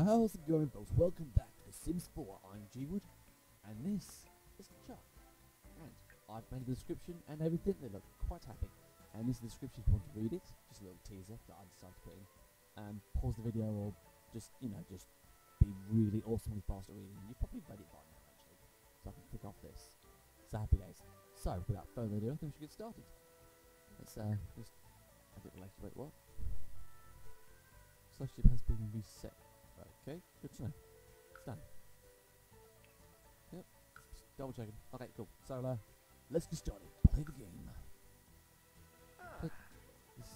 how's it going, folks? Welcome back to The Sims 4. I'm G-Wood, and this is Chuck. And I've made the description and everything. They look quite happy. And this is the description if you want to read it. Just a little teaser that I decided to put in. Pause the video or just be really awesomely fast at reading. You've probably read it by now, actually. So I can click off this. So happy days. So, without further ado, I think we should get started. Let's just a bit later. Wait, what? Slowship has been reset. Okay, good to know. It's done. Yep, just double checking. Okay, cool. So, let's get started. Play the game. Check this.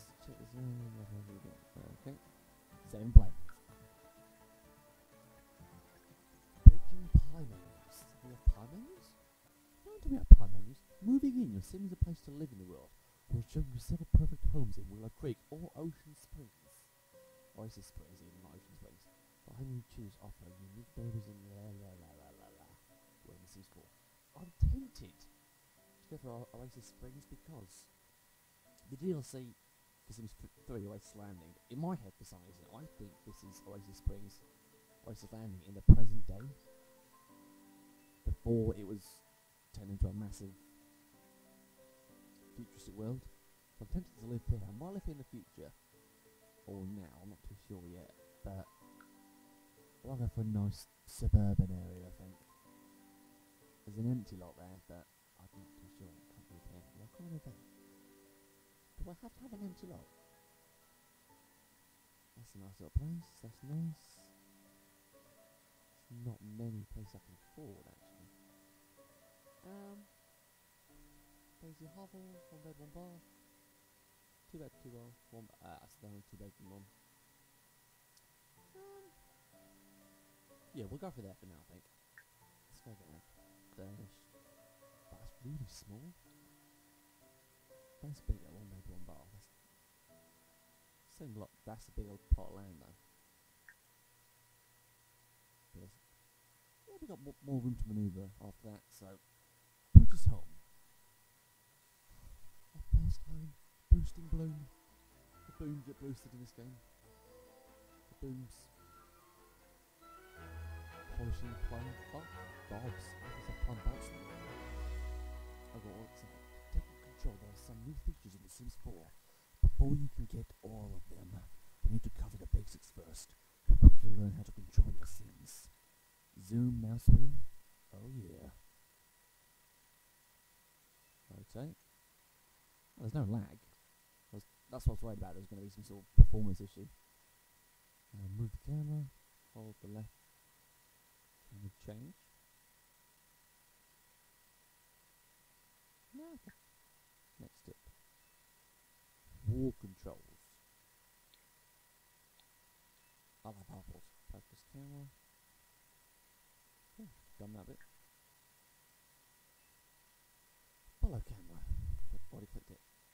Okay. Save and play. Baking pie menus. We have pie menus? Don't tell me about pie menus. Moving in, your sim is a place to live in the world. We'll show you several perfect homes in Willow Creek or Ocean Springs. Oasis Springs, even not Ocean Springs. The home you choose offer unique neighbours and We're in the Sims 4. I'm tempted to go for Oasis Springs because the DLC for Sims 3 Oasis Landing, in my head for some reason, I think this is Oasis Springs, Oasis Landing in the present day, before it was turned into a massive futuristic world. So I'm tempted to live here. I might live here in the future, or now, I'm not too sure yet, but I'll go for a nice suburban area, I think. There's an empty lot there, but I'm not too sure. I can't live here. Why can't I live there? Do I have to have an empty lot? That's a nice little place, that's nice. There's not many places I can afford, actually. Daisy hovel, 1 bed, 1 bath. 2 bed, 2 bath, 1 that's the only 2 bedroom one. Yeah, we'll go for that for now, I think. Let's go get that furnished. But that's really small. That's bigger, 1 bed, 1 bath. That's same lot. That's a big old plot of land though. But yeah, we got more room to manoeuvre after that. So purchase home. Our first home. Boosting bloom. The booms get boosted in this game. The booms. Polishing plum. Oh, dogs. There's a plum box. I got all excited. Taking control, there are some new features in The Sims 4. Before you can get all of them, we need to cover the basics first. To quickly learn how to control your Sims. Zoom mouse wheel. Oh yeah. Rotate. Oh, there's no lag. That's what I was worried about. There's going to be some sort of performance issue. Move the camera. Hold the left. Camera change. No, okay. Next tip. Wall controls. I like bubbles. Focus camera. Okay, done that bit. Follow camera. Already clicked it.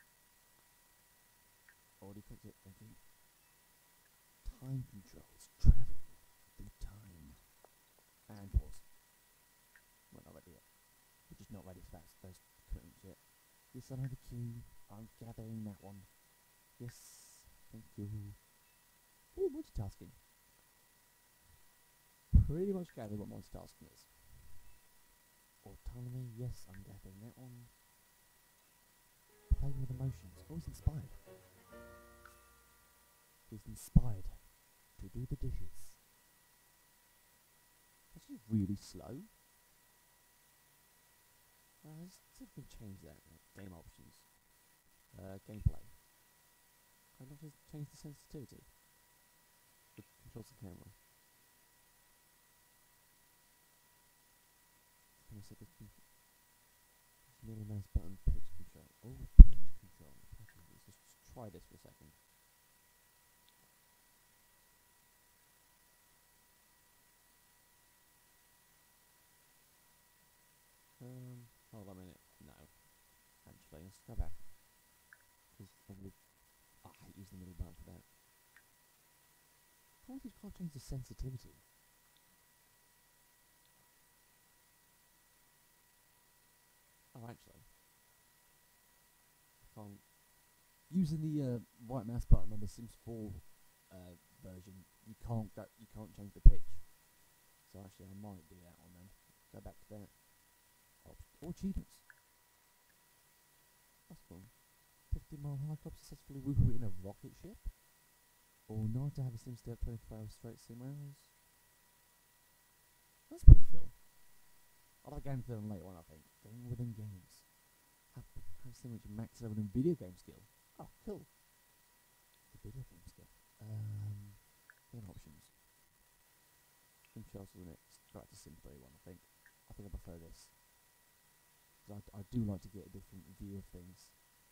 Already clicked it, thank you. Time controls, travel through time. And pause. We're not ready yet. We're just not ready for those curtains yet. Yes, I know the key. I'm gathering that one. Yes, thank you. Ooh, multitasking. Pretty much gathering what multitasking is. Autonomy, yes, I'm gathering that one. Playing with emotions, always inspired. He's inspired to do the dishes. Actually, really slow. Let's see if we can change that. Game options. Gameplay. Can I just change the sensitivity? It controls the camera. Can I set the middle mouse button pitch control? Oh, pitch control. Okay, let's just try this for a second. Hold on a minute. No. Actually, let's go back. Because I hate using the middle button for that. I wonder if you can't change the sensitivity. Oh, actually. I can't. Using the right mouse button on the Sims 4 version, you can't change the pitch. So actually, I might do that one then. Go back to that. Or cheetahs. That's cool. 50-mile helicopter successfully rerouted in a rocket ship. Or not to have a sim stay up 24 hours straight sim hours. That's pretty cool. I'll have a game for them later on, I think. Game within games. Have sim which max level in video game skill. Oh, cool. The video game skill. Game options. Sim Charles was the next. Go back to Sim 3 one, I think. I think I prefer this. Because I do like to get a different view of things.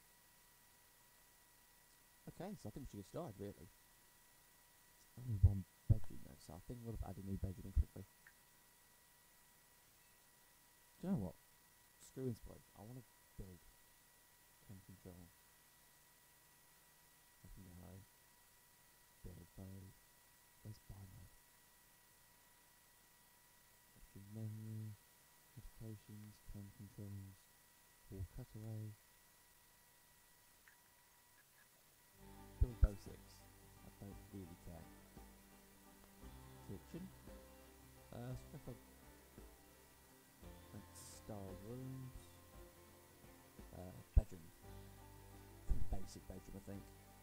Okay, so I think we should get started, really. It's only one bedroom though, so I think we'll add a new bedroom in quickly. Do you know what? Screw inspiration. I want to build. Can control. I can go. Build mode. Where's buy mode? Option menu. Notifications. Cam controls. Wall cutaway. Build basics. I don't really care. Kitchen. Scrap up. Style rooms. Bedroom. Pretty basic bedroom, I think.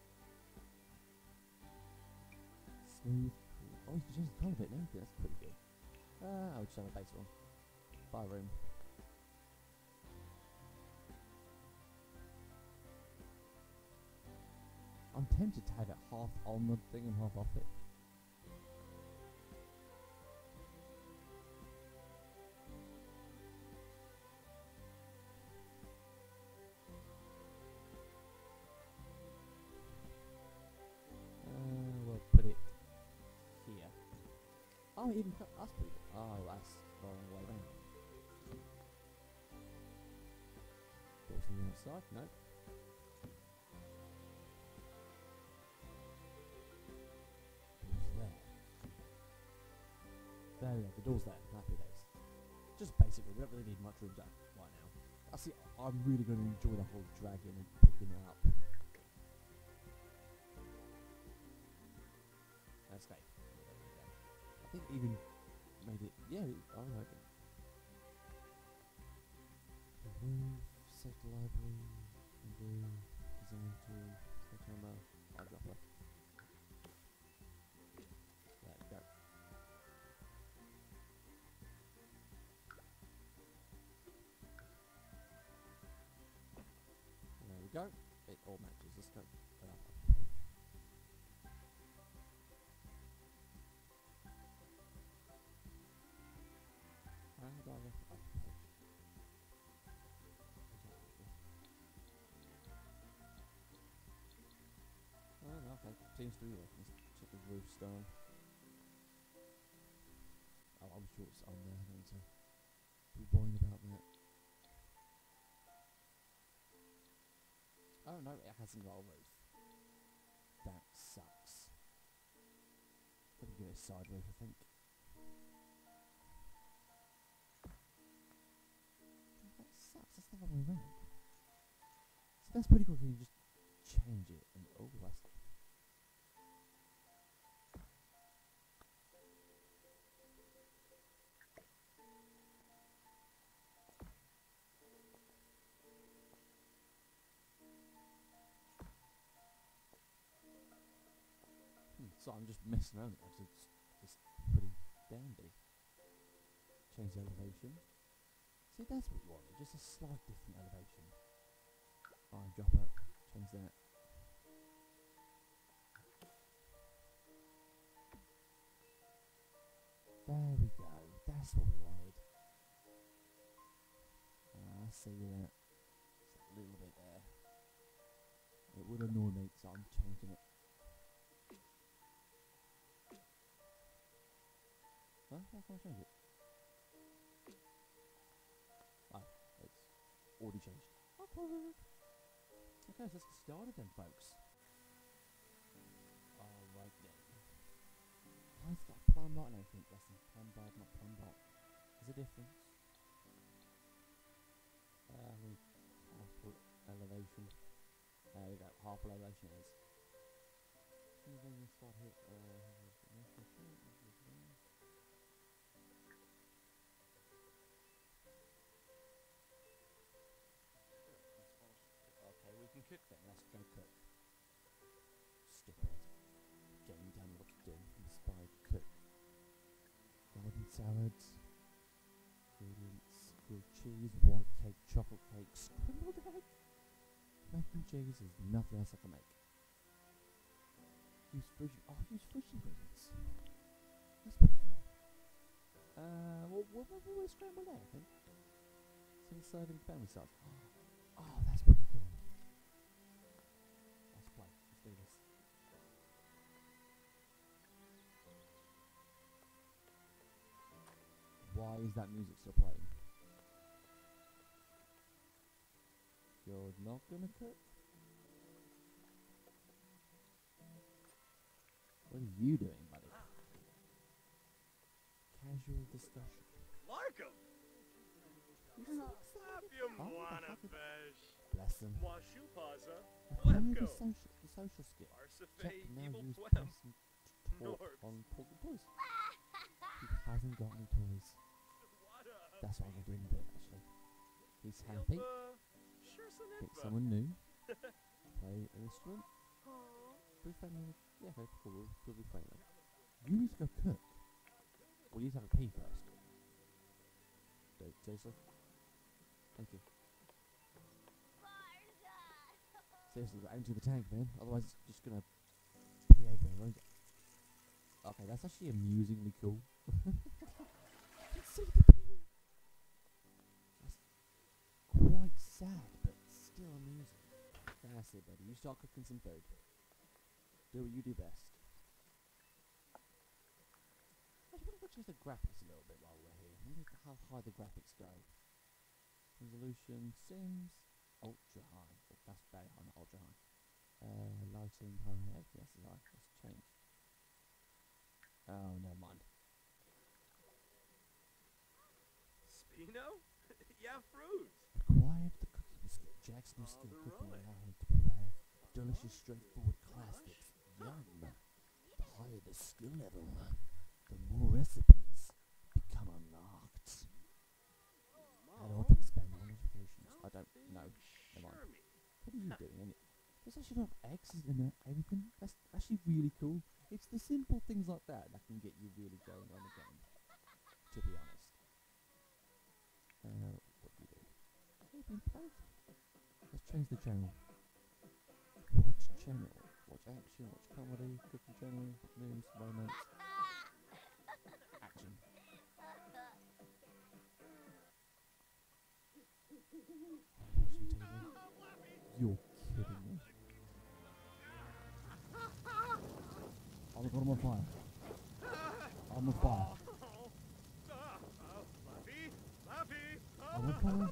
Smooth. Oh, you can change the colour of it now. That's pretty good. I'll just have a basic one. Bar room. I'm tempted to have it half on the thing and half off it. We'll put it here. Oh, even that's pretty good. Oh, that's the wrong way round. Doors on the outside? No. There we go, the door's there. Happy days. Just basically, we don't really need much room right now. I'm really going to enjoy the whole dragging and picking it up. Escape. I think even made it. Yeah, I like it. Remove, set library, undo, design tool, set timer, eyedropper. There we go. There we go. It all matches. Let's go. And I have a page. Oh, no, okay. Seems to be working. Let's check the roof style. Oh, I'm sure it's on there. I don't need to be worrying about that. Oh no, it hasn't got a roof. That sucks. I'm gonna give it a side roof, I think. That sucks. That's the wrong way around. So that's pretty cool. You can just change it and oh, that's. So I'm just messing around. Actually, it's pretty dandy. Change the elevation. See, that's what you wanted. Just a slight different elevation. Alright, drop out. Change that. There we go. That's what we wanted. See that. It's a little bit there. It would annoy me, so I'm changing it. Huh? How can I change it? Oh, it's already changed. Awkward. Okay, so let's get started then, folks. Alright then. Oh, it's got a plumb bot and everything. Listen, plumb bar, not plumb bot. There's a difference. Half elevation. There we go, half elevation it is. soon as they start hit, okay, we can cook then. Let's go cook. Stupid. Getting done what to do. Inspired cook. Garden salads. Ingredients: grilled cheese, white cake, chocolate cake, scrambled egg. Mac and cheese is nothing else I can make. Use fridge. Oh, use fridge ingredients. That's pretty cool. What scrambled egg? I think. Single serving family size. Oh, that's pretty cool. Let's play. Let's do this. Why is that music still playing? You're not gonna cook? What are you doing, buddy? Casual discussion. Larkum! Bless him. Washupaza. Acquire the Lepko. social skill. Arsafe Check now evil use twem. person to talk Norbs. on talking toys. He hasn't got any toys. That's why we're doing a bit actually. He's happy. Pick someone new. Play an instrument. Be friendly. Yeah, okay, cool. We'll be friendly. You need to go cook. Well, you need to have a pee first. Dude, seriously? Thank you. Seriously, empty the tank, man. Otherwise, it's just gonna pee everywhere. Okay, that's actually amusingly cool. See the pee? That's quite sad, but still amusing. That's it, buddy. You start cooking some food. Do what you do best. Actually, what if I change the graphics a little bit while we're here? I wonder how high the graphics go. Resolution, Sims, ultra high. Oh, that's very high, not ultra high. Lighting high, FPS is high. Let's change. Oh, never mind. Spino? Yeah, fruits. Acquired the cooking skill. Jack's new skill cooking right. allowed to prepare delicious, straightforward classics. Yum! The higher the skill level, the more recipes become unlocked. Add or to expand on notifications. I don't know. Never mind. What are you doing? There's actually not X's in everything. That's actually really cool. It's the simple things like that that can get you really going on the game. To be honest. What do you do? Hey, been played. Let's change the channel. Watch channel. Watch action. Watch comedy. Cooking channel. News. Romance. Action. Watching TV. You're kidding me. Oh my god, I'm on fire. I'm on fire. I'm on fire.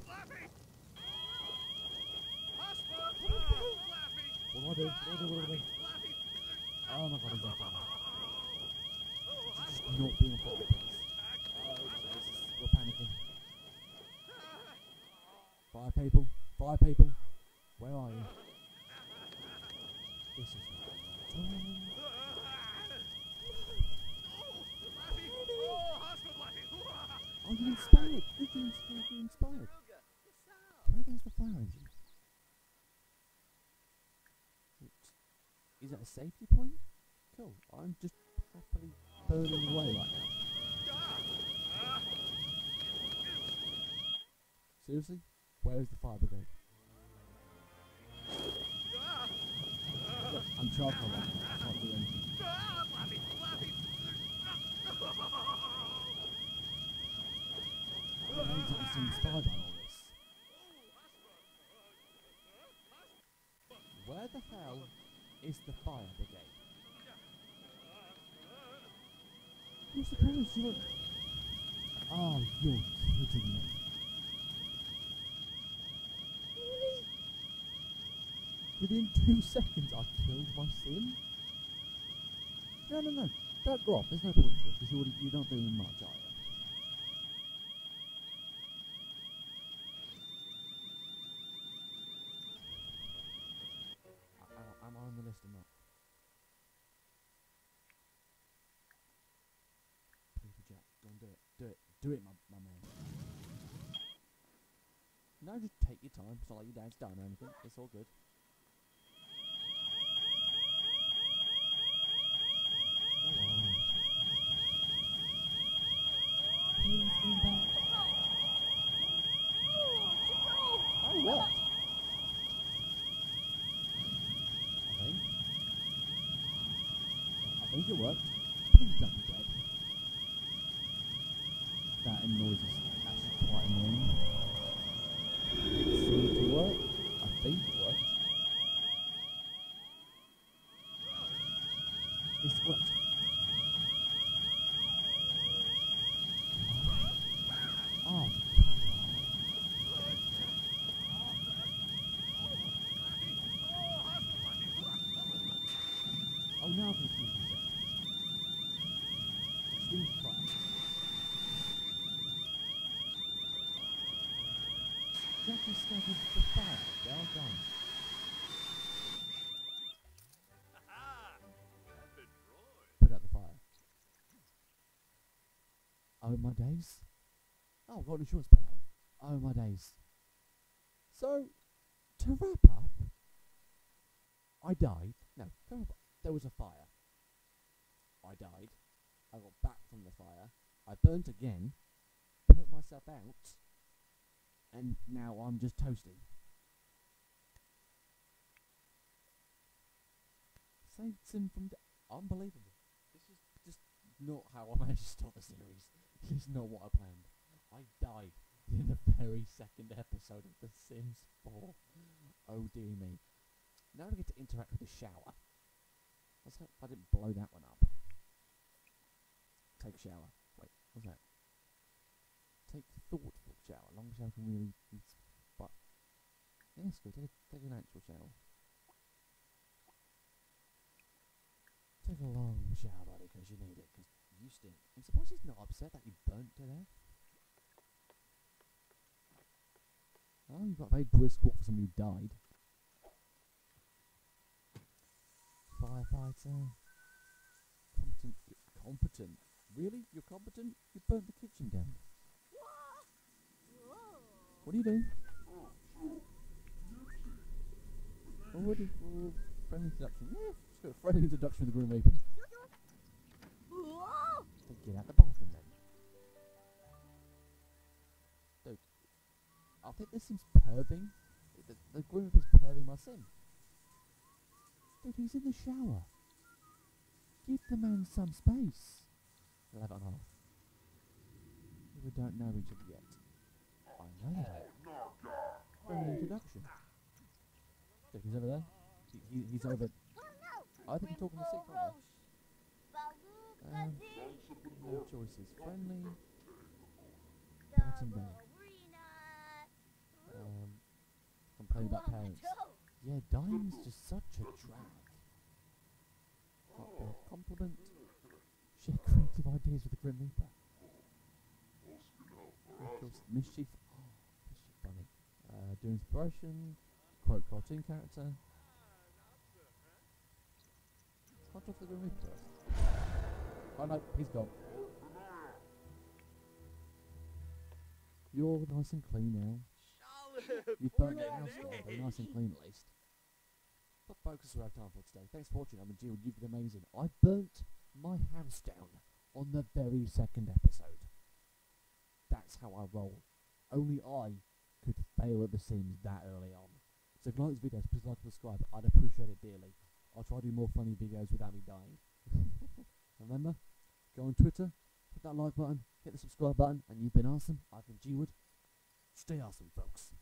What do I do? What do I do? Oh my god, he's on fire. Just not being a fire, please. Oh Jesus, we're panicking. Fire people, fire people. Where are you? This is not Oh, you're inspired! You're inspired! Where there's the fire engine? Oops. Is that a safety point? Cool. I'm just happily burning away right now. Seriously? Where is the fire brigade? Look, I'm charcoal right now. I can't do anything. I'm amazed I'm inspired by all this. Where the hell is the fire brigade? What's the colours? You look... Oh, you're kidding me. Really? Within 2 seconds I killed my sim? No. Don't go off. There's no point to it because you're not doing much, are you? Am I on the list or not? Do it, my man. No, just take your time. It's not like your dad's done or anything. It's all good. Go on. Please be back. Oh, what? I think it worked. Please don't be dead. That noise is actually quite annoying. It seemed to work. I think it worked. Yes, it worked. Oh. Oh, now I can see this. Extreme fire. Jack discovered the fire. Well done. Aha! That's a droid. Put out the fire. Oh my days. Oh, I've got an insurance payout. Oh my days. So, to wrap up, I died. No, to wrap up, there was a fire. I died. I got back from the fire. I burnt again. Put myself out. And now I'm just toasting. Saved Sim from unbelievable. This is just not how I managed to start the series. This is not what I planned. I died in the very second episode of The Sims 4. Oh dear me. Now I get to interact with the shower. Let's hope I didn't blow that one up. Take shower. Wait, what's that? Take thoughtful shower. Long shower can really but yes, go take an actual shower. Take a long shower, buddy, because you need it, because you stink. I'm surprised he's not upset that you burnt to death. Oh, you've got a very brisk walk for somebody who died. Firefighter. Competent. Really? You're competent? You burnt the kitchen down. What are you doing? Already friendly introduction. Yeah, just got a friendly introduction with the Grim Reaper. So get out the bathroom then. Dude, I think this seems perving. The Grim Reaper's perving my sim. Dude, he's in the shower. Give the man some space. We'll have it on half. We don't know each other yet. I know that. Friendly introduction. Dude, he's over there. He's over. I think we're talking to six, aren't we? No choices. Friendly. Bottom down. Complain about parents. Yeah, dying's just such a drag. Compliment. Share creative ideas with the Grim Reaper. Mischief. Oh, mischief funny. Do inspiration. Quote cartoon character. I'll talk to the Grim Reaper first. Oh no, he's gone. You're nice and clean now. You've burnt your house down, but nice and clean at least. But folks, that's what I have time for today. Thanks for watching. I'm Jill. You've been amazing. I burnt my house down on the very second episode. That's how I roll. Only I could fail at The Sims that early on. So if you like this video, please like and subscribe. I'd appreciate it dearly. I'll try to do more funny videos without me dying. Remember, go on Twitter, hit that like button, hit the subscribe button, and you've been awesome. I've been G-Wood. Stay awesome, folks.